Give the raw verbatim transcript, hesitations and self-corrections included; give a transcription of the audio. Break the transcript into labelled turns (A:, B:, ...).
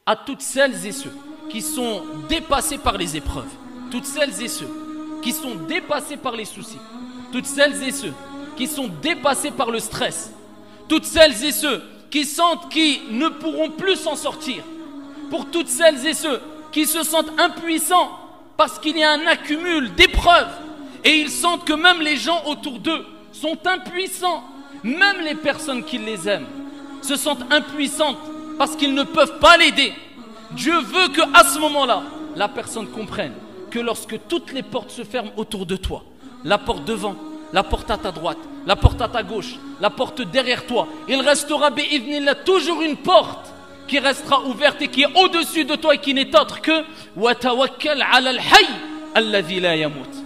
A: à toutes celles et ceux qui sont dépassés par les épreuves, toutes celles et ceux qui sont dépassés par les soucis, toutes celles et ceux qui sont dépassés par le stress, toutes celles et ceux qui sentent qu'ils ne pourront plus s'en sortir, pour toutes celles et ceux qui se sentent impuissants parce qu'il y a un accumul d'épreuves et ils sentent que même les gens autour d'eux sont impuissants, même les personnes qui les aiment se sentent impuissantes parce qu'ils ne peuvent pas l'aider. Dieu veut qu'à ce moment-là, la personne comprenne que lorsque toutes les portes se ferment autour de toi, la porte devant, la porte à ta droite, la porte à ta gauche, la porte derrière toi, il restera bi'idhnillah toujours une porte qui restera ouverte et qui est au-dessus de toi et qui n'est autre que wa tawakkal ala al-hayy alladhi la yamut.